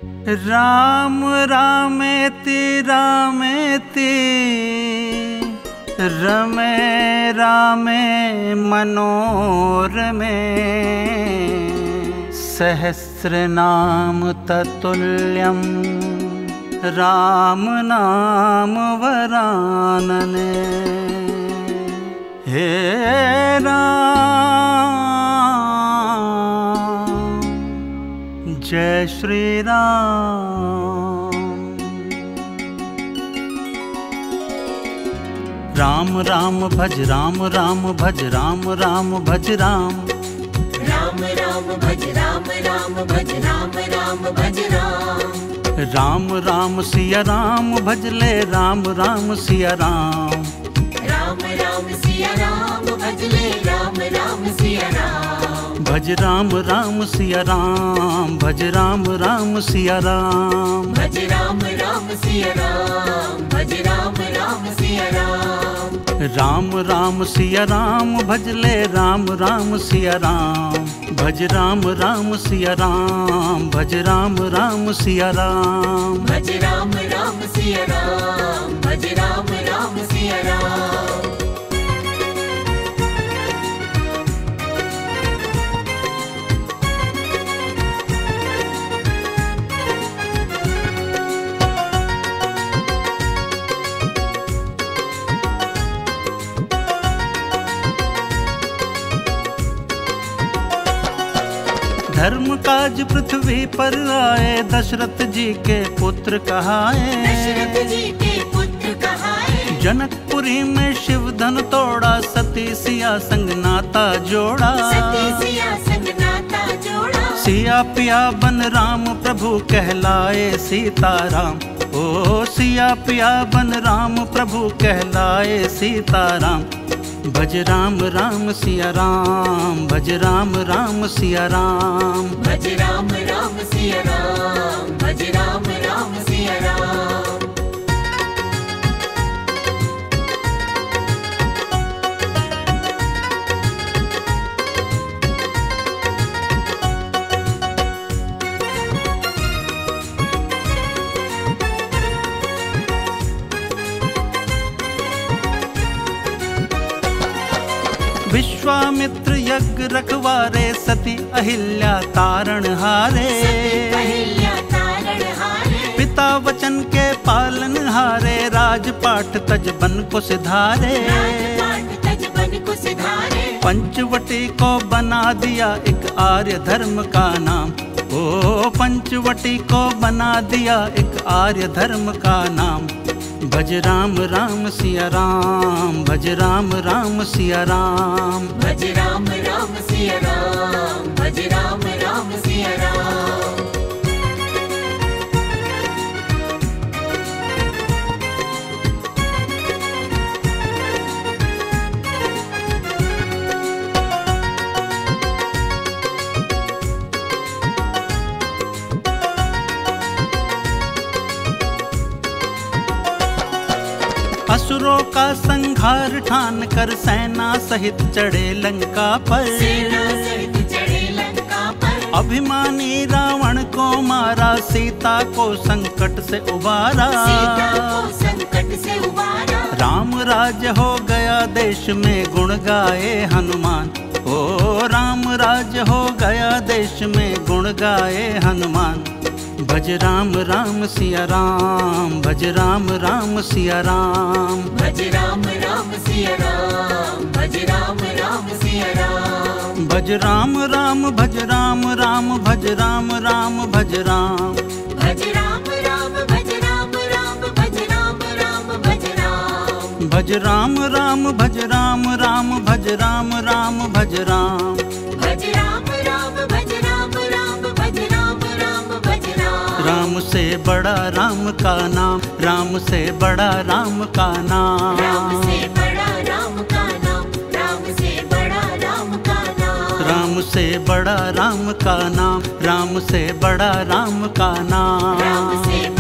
राम रामेति रामेति रमे रामे मनोरमे सहस्रनाम तत्तुल्यं राम नाम वरानने। हे राम जय श्री राम। राम राम भज राम राम भज राम राम भज राम। राम राम भज राम राम भज राम राम भज राम। राम राम सिया राम भज ले राम राम सिया राम। राम राम सिया राम भज ले राम राम सिया राम। भज राम राम सिया राम भज राम राम सिया राम। भज राम राम सिया राम भज राम राम सिया राम। राम राम सिया राम भज ले राम राम सिया राम। भज राम राम सिया राम भज राम राम सिया राम। भज राम राम सिया राम भज राम राम सिया राम। धर्म काज पृथ्वी पर आए दशरथ जी के पुत्र कहाए। दशरथ जी के पुत्र कहाए। जनकपुरी में शिव धन तोड़ा सती सिया संग नाता जोड़ा। सती सिया संग नाता जोड़ा। सिया पिया बन राम प्रभु कहलाए सीताराम। ओ सिया पिया बन राम प्रभु कहलाए सीताराम। भज राम राम सिया राम भज राम राम सिया राम। भज राम राम सिया राम भज राम राम सिया राम। विश्वामित्र यज्ञ रखवारे सती अहिल्या तारण हारे। पिता वचन के पालन हारे राजपाट तज बन को सिधारे। पंचवटी को बना दिया एक आर्य धर्म का नाम। ओ पंचवटी को बना दिया एक आर्य धर्म का नाम। भज राम राम सिया राम भज राम राम सिया राम। भज राम राम सिया राम भज राम राम सिया राम। असुरों का संहार ठान कर सेना सहित चढ़े लंका पर। सेना सहित चढ़े लंका पर। अभिमानी रावण को मारा सीता को संकट से उबारा। सीता को संकट से उबारा। राम राज्य हो गया देश में गुण गाए हनुमान। ओ राम राज्य हो गया देश में गुण गाए हनुमान। भज राम राम सिया राम भज राम राम सिया राम। भज राम राम सिया राम भज राम राम सिया राम। भज राम राम भज राम राम भज राम राम भज राम। भज राम राम भज राम राम भज राम राम भज राम। भज राम राम भज राम राम भज राम राम भज राम। भज राम राम भज राम राम भज राम राम भज राम। राम से बड़ा राम का नाम राम से बड़ा राम का नाम। राम से बड़ा राम का नाम राम से बड़ा राम का नाम। राम से बड़ा राम का नाम राम से बड़ा राम का नाम। राम से